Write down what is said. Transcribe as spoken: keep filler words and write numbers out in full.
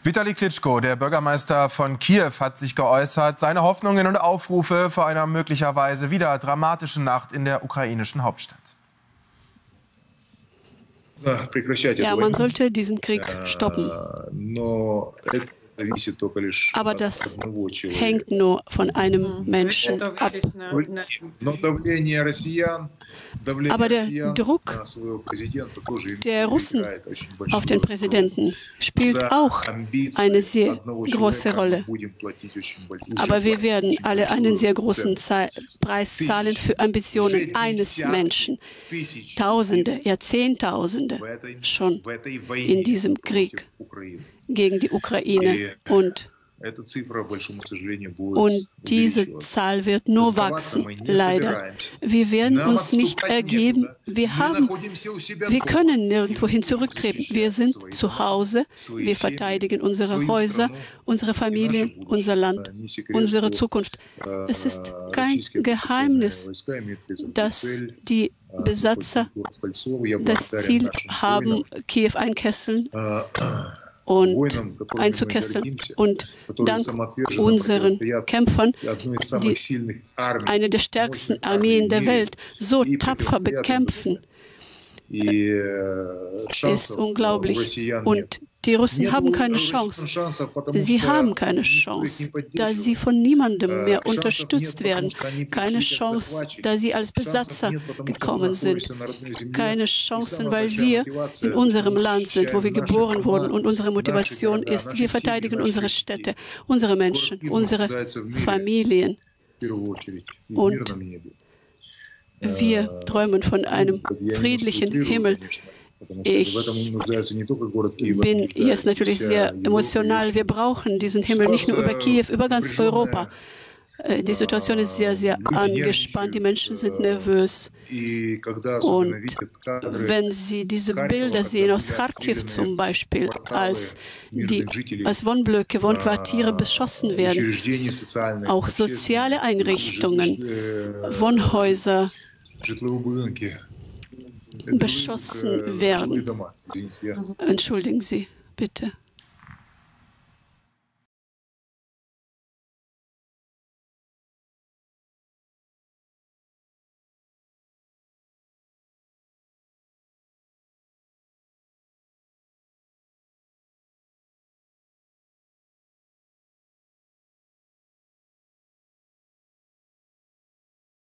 Vitali Klitschko, der Bürgermeister von Kiew, hat sich geäußert. Seine Hoffnungen und Aufrufe vor einer möglicherweise wieder dramatischen Nacht in der ukrainischen Hauptstadt. Ja, man sollte diesen Krieg stoppen. Aber das hängt nur von einem Menschen ab. Aber der Druck der Russen auf den Präsidenten spielt auch eine sehr große Rolle. Aber wir werden alle einen sehr großen Preis zahlen für Ambitionen eines Menschen. Tausende, ja Zehntausende schon in diesem Krieg gegen die Ukraine. Und, und diese Zahl wird nur wachsen, leider. Wir werden uns nicht ergeben. Wir, haben, wir können nirgendwohin zurücktreten. Wir sind zu Hause. Wir verteidigen unsere Häuser, unsere Familien, unser Land, unsere Zukunft. Es ist kein Geheimnis, dass die Besatzer das Ziel haben, Kiew einkesseln und einzukesseln. Und dank unseren Kämpfern, die eine der stärksten Armeen der Welt so tapfer bekämpfen, ist unglaublich. Und die Russen haben keine Chance. Sie haben keine Chance, da sie von niemandem mehr unterstützt werden. Keine Chance, da sie als Besatzer gekommen sind. Keine Chancen, weil wir in unserem Land sind, wo wir geboren wurden. Und unsere Motivation ist, wir verteidigen unsere Städte, unsere Menschen, unsere Familien. Und wir träumen von einem friedlichen Himmel. Ich bin jetzt natürlich sehr emotional. Wir brauchen diesen Himmel nicht nur über Kiew, über ganz Europa. Die Situation ist sehr, sehr angespannt. Die Menschen sind nervös. Und wenn Sie diese Bilder sehen aus Kharkiv zum Beispiel, als, die, als Wohnblöcke, Wohnquartiere beschossen werden, auch soziale Einrichtungen, Wohnhäuser beschossen werden. Entschuldigen Sie, bitte.